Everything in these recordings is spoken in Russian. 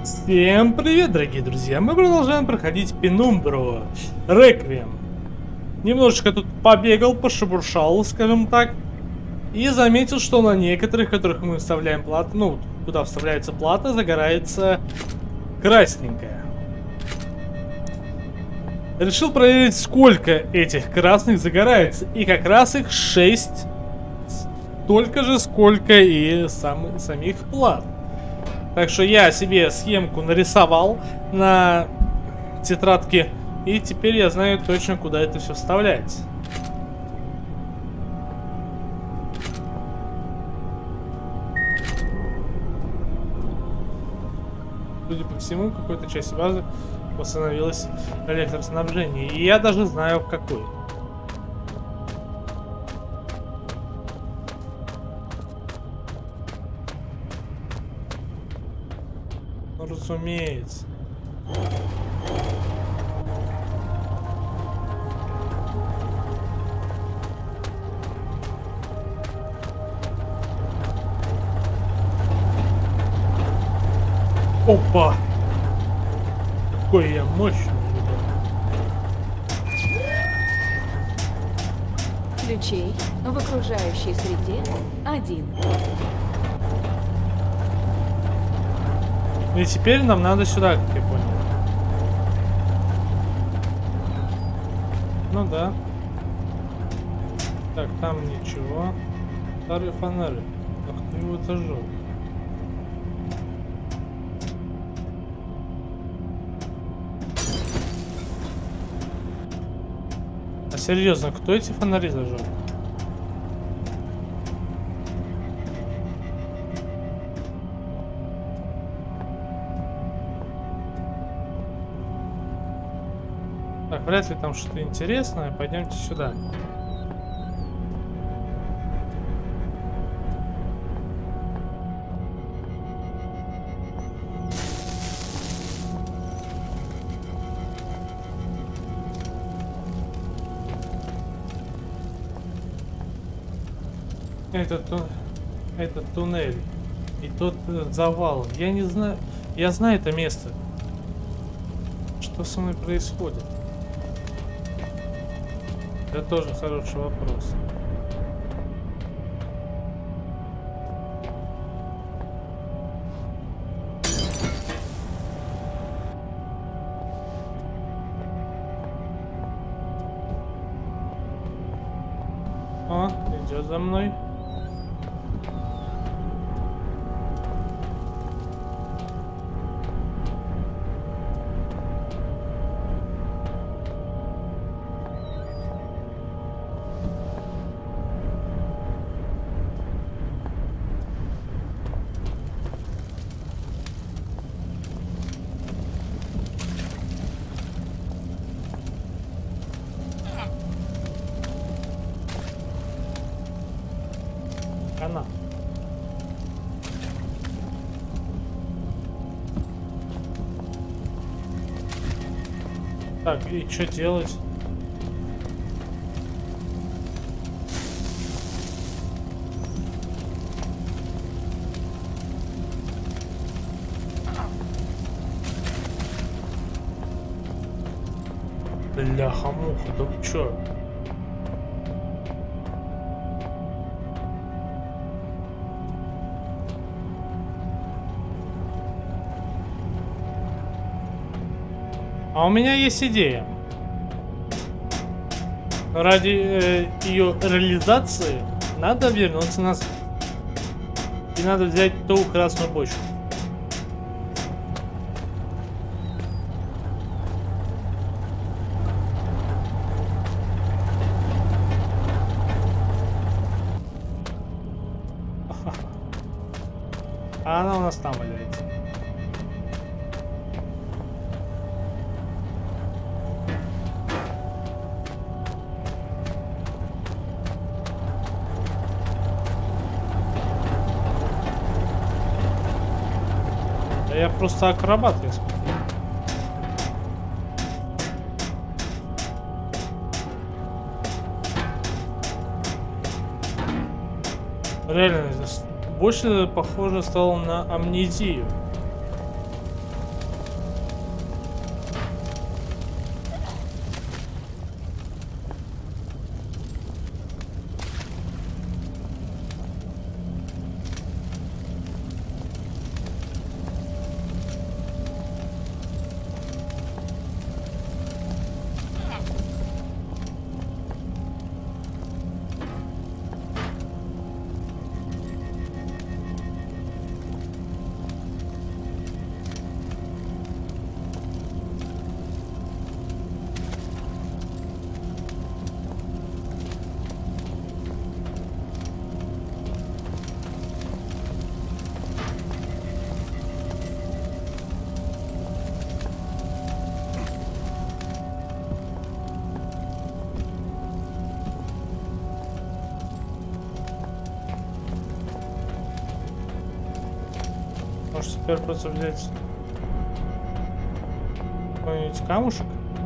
Всем привет, дорогие друзья! Мы продолжаем проходить Пенумбру Реквием. Немножечко тут побегал, пошебуршал, скажем так. И заметил, что на некоторых, которых мы вставляем плату, ну, куда вставляется плата, загорается красненькая. Решил проверить, сколько этих красных загорается. И как раз их 6. Столько же, сколько и самих плат. Так что я себе схемку нарисовал на тетрадке. И теперь я знаю точно, куда это все вставлять. Судя по всему, в какой-то части базы восстановилось электроснабжение. И я даже знаю, в какой. Ну, разумеется. Опа! Какой я мощный, ребят. Ключей в окружающей среде 1. И теперь нам надо сюда, как я понял. Ну да. Так, там ничего. Старый фонарик. Ах ты его зажег. А серьезно, кто эти фонари зажег? Так, вряд ли там что-то интересное. Пойдемте сюда. Этот туннель и тот завал. Я не знаю. Я знаю это место. Что со мной происходит? Это тоже хороший вопрос. О, идет за мной. Она. Так, и что делать? Бляха-муха, да вы чё? А у меня есть идея. Ради ее реализации надо вернуться назад. И надо взять ту красную бочку. А она у нас там валяется. Я просто акробат, я смотрю. Реально, здесь больше похоже стало на амнезию. Может теперь просто взять какой-нибудь камушек?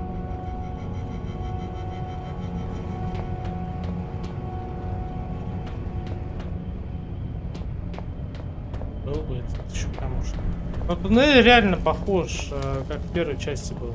Был бы этот еще камушек. Но туннель реально похож, как в первой части был.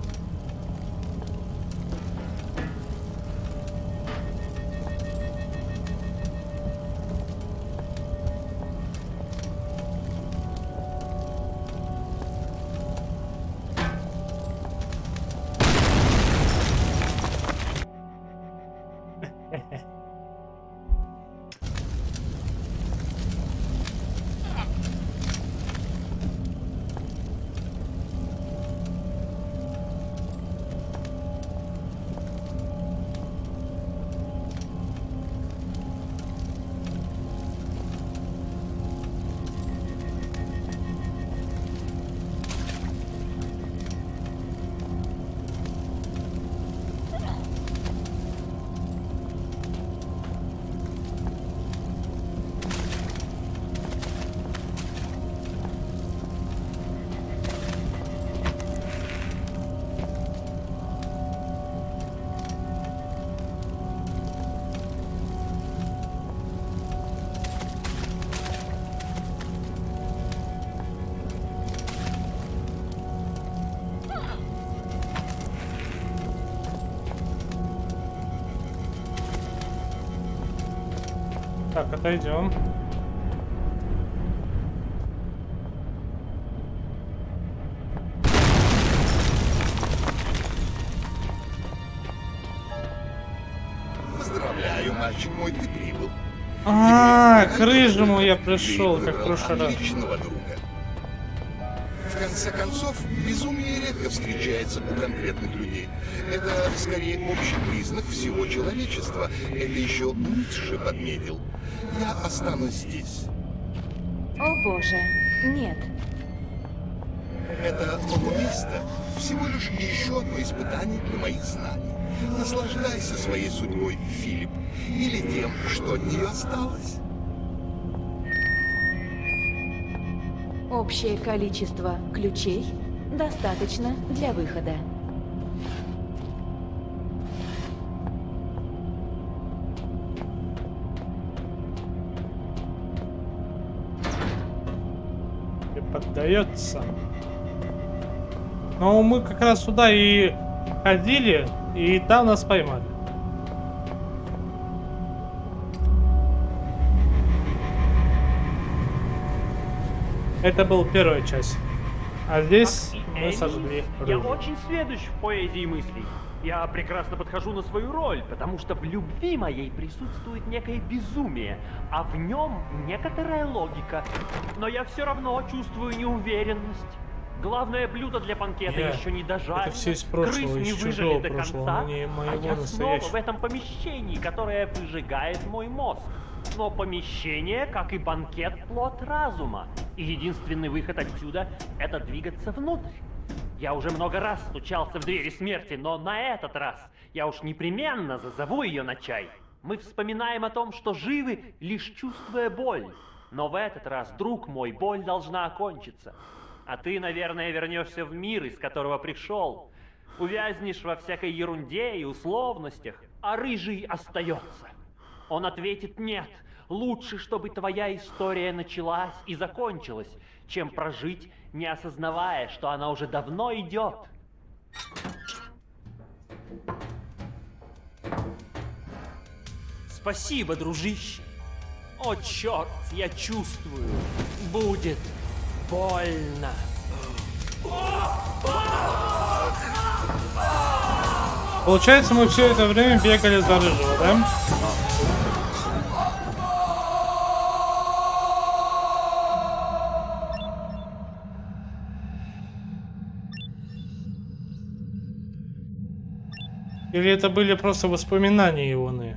Так, отойдем. Поздравляю, мальчик мой, ты прибыл. К рыжему я пришел, Ты как в выбрал прошлый раз. отличного друга. В конце концов, безумие редко встречается у конкретных людей. Это скорее общий признак всего человечества. Это еще Ницше подметил. Я останусь здесь. О боже, нет. Это полуместо всего лишь еще одно испытание для моих знаний. Наслаждайся своей судьбой, Филипп, или тем, что от нее осталось. Общее количество ключей достаточно для выхода. И поддается. Но мы как раз сюда и ходили, и там нас поймали. Это была первая часть. А здесь мы сожгли Я рыбу. очень сведущ в поэзии мыслей. Я прекрасно подхожу на свою роль, потому что в любви моей присутствует некое безумие, а в нем некоторая логика. Но я все равно чувствую неуверенность. Главное блюдо для банкета еще не дожарено. Это все из прошлого, крыс не из выжили чужого до прошлого, конца, но не моего а я снова настоящего. в этом помещении, которое выжигает мой мозг. Но помещение, как и банкет, плод разума. И единственный выход отсюда — это двигаться внутрь. Я уже много раз стучался в двери смерти, но на этот раз я уж непременно зазову ее на чай. Мы вспоминаем о том, что живы, лишь чувствуя боль. Но в этот раз, друг мой, боль должна окончиться. А ты, наверное, вернешься в мир, из которого пришел. Увязнешь во всякой ерунде и условностях, а рыжий остается. Он ответит: нет, лучше, чтобы твоя история началась и закончилась, чем прожить, не осознавая, что она уже давно идет. Спасибо, дружище. О, черт, я чувствую, будет больно. Получается, мы все это время бегали за рыжего, да? Или это были просто воспоминания Ионы?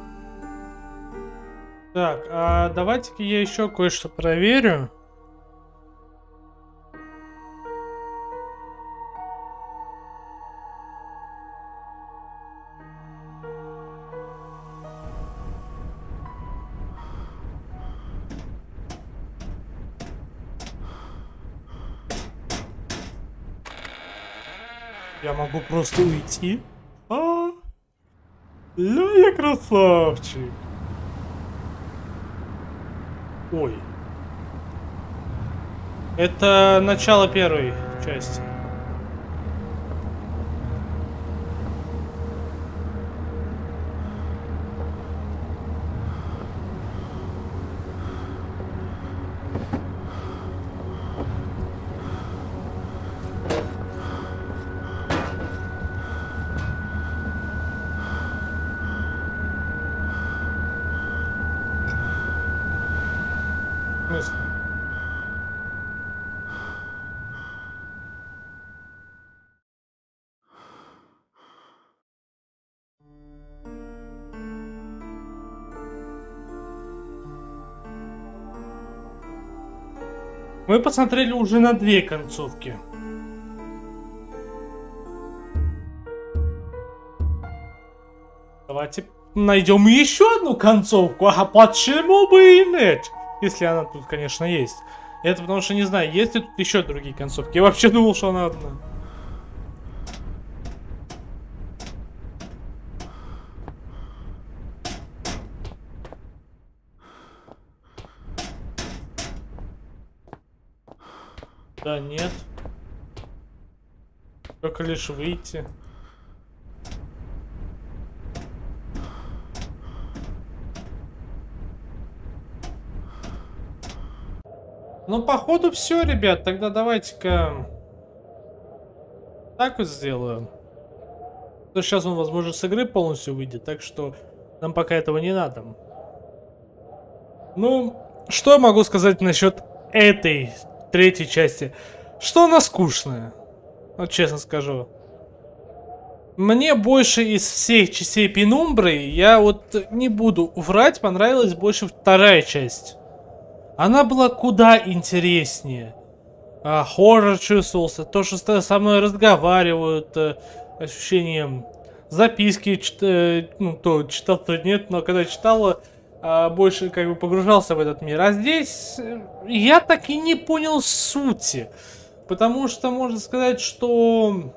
Так, а давайте-ка я еще кое-что проверю. Я могу просто уйти? А? Я красавчик. Ой. Это начало первой части. Мы посмотрели уже на 2 концовки. Давайте найдем еще одну концовку. А почему бы и нет? Если она тут, конечно, есть. Это потому что не знаю, есть ли тут еще другие концовки. Я вообще думал, что она одна. Да, нет. Только лишь выйти. Ну, походу, все, ребят. Тогда давайте-ка так вот сделаю. То сейчас он, возможно, с игры полностью выйдет, так что нам пока этого не надо. Ну, что я могу сказать насчет этой третьей части? Что она скучная. Вот честно скажу. Мне больше из всех частей Пенумбры, я вот не буду врать, понравилась больше вторая часть. Она была куда интереснее. Хоррор чувствовался, то, что со мной разговаривают, ощущением записки, ну, то читал, то нет, но когда читала, больше как бы погружался в этот мир. А здесь я так и не понял сути. Потому что можно сказать, что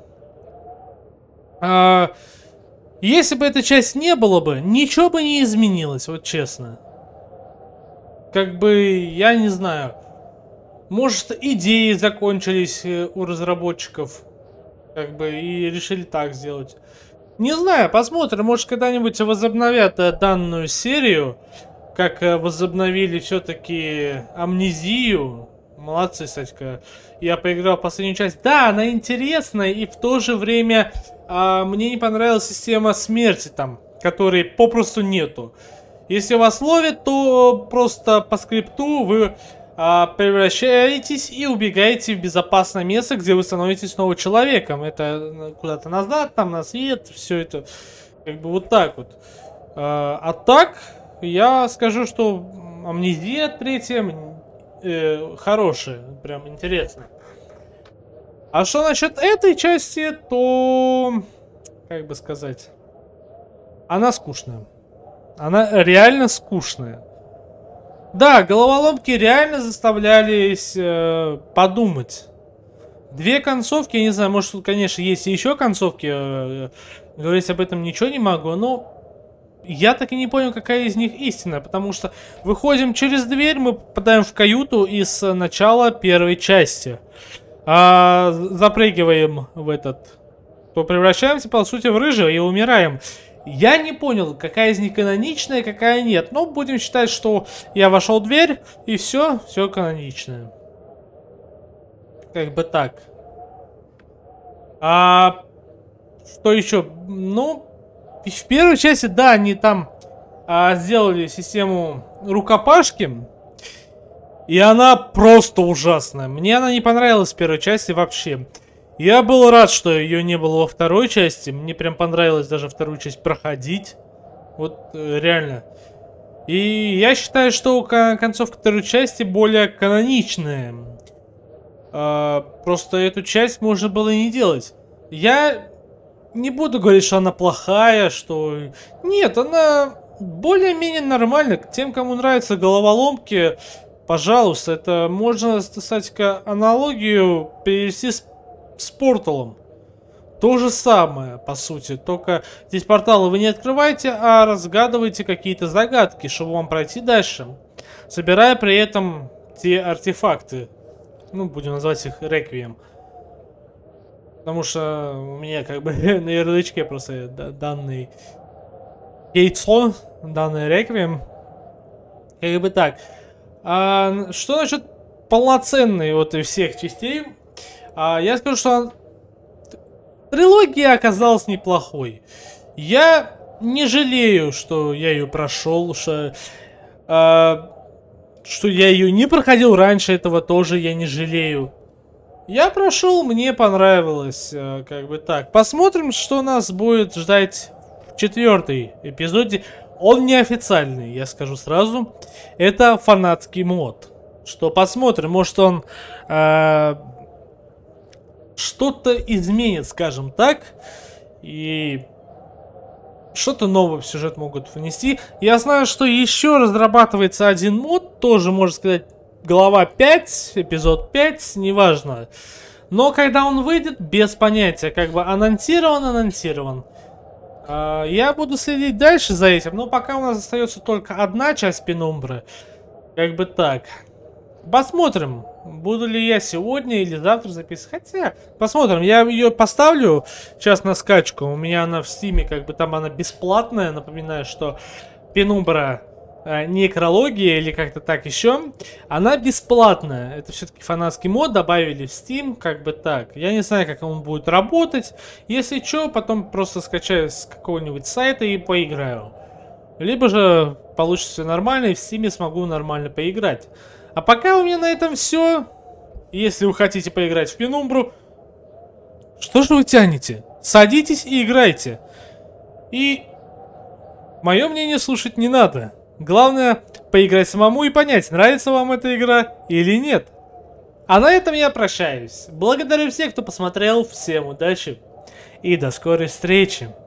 если бы эта часть не было бы, ничего бы не изменилось, вот честно. Как бы, я не знаю. Может, идеи закончились у разработчиков. Как бы, и решили так сделать. Не знаю, посмотрим. Может, когда-нибудь возобновят данную серию. Как возобновили все-таки Амнезию. Молодцы, кстати. Я поиграл в последнюю часть. Да, она интересная, и в то же время мне не понравилась система смерти там, которой попросту нету. Если вас ловят, то просто по скрипту вы превращаетесь и убегаете в безопасное место, где вы становитесь снова человеком. Это куда-то назад, там на свет, все это как бы вот так вот. А так, я скажу, что Амнезия третья хорошая, прям интересно. А что насчет этой части, то, как бы сказать, она скучная. Она реально скучная. Да, головоломки реально заставлялись подумать. 2 концовки, я не знаю, может тут, конечно, есть и еще концовки. Говорить об этом ничего не могу, но я так и не понял, какая из них истина. Потому что выходим через дверь, мы попадаем в каюту из начала первой части. Запрыгиваем в этот... То превращаемся, по сути, в рыжего и умираем. Я не понял, какая из них каноничная, какая нет. Но будем считать, что я вошел в дверь, и все каноничное. Как бы так. Что еще? Ну, в первой части, да, они там сделали систему рукопашки. И она просто ужасная. Мне она не понравилась в первой части вообще. Я был рад, что ее не было во второй части. Мне прям понравилось даже вторую часть проходить. Вот реально. И я считаю, что концовка второй части более каноничная. Просто эту часть можно было и не делать. Я не буду говорить, что она плохая, что... Нет, она более-менее нормальная. Тем, кому нравятся головоломки, пожалуйста. Это можно, кстати, аналогию перевести с Порталом. то же самое, по сути. Только здесь порталы вы не открываете, а разгадываете какие-то загадки, чтобы вам пройти дальше. Собирая при этом те артефакты. Ну, будем называть их реквием. Потому что у меня как бы на ярлычке просто данный яйцо, данный реквием. Как бы так. А что насчет полноценной вот и всех частей? Я скажу, что трилогия оказалась неплохой. Я не жалею, что я ее прошел, что я ее не проходил раньше, этого тоже я не жалею. Я прошел, мне понравилось, как бы так. Посмотрим, что нас будет ждать в 4-й эпизоде. Он неофициальный, я скажу сразу. Это фанатский мод. Что посмотрим, может он что-то изменит, скажем так. И что-то новое в сюжет могут внести. Я знаю, что еще разрабатывается один мод, тоже, можно сказать, глава 5, эпизод 5, неважно. Но когда он выйдет, без понятия, как бы анонсирован. Я буду следить дальше за этим, но пока у нас остается только одна часть Пенумбры. Как бы так. Посмотрим, буду ли я сегодня или завтра записывать. Хотя, посмотрим, я ее поставлю сейчас на скачку. У меня она в Стиме, как бы там она бесплатная. Напоминаю, что Пенумбра некрология или как-то так еще, она бесплатная. Это все-таки фанатский мод, добавили в Steam, как бы так. Я не знаю, как он будет работать. Если что, потом просто скачаю с какого-нибудь сайта и поиграю. Либо же получится все нормально и в Steam смогу нормально поиграть. А пока у меня на этом все. Если вы хотите поиграть в Пенумбру, что же вы тянете? Садитесь и играйте. И мое мнение слушать не надо. Главное поиграть самому и понять, нравится вам эта игра или нет. А на этом я прощаюсь. Благодарю всех, кто посмотрел. Всем удачи и до скорой встречи.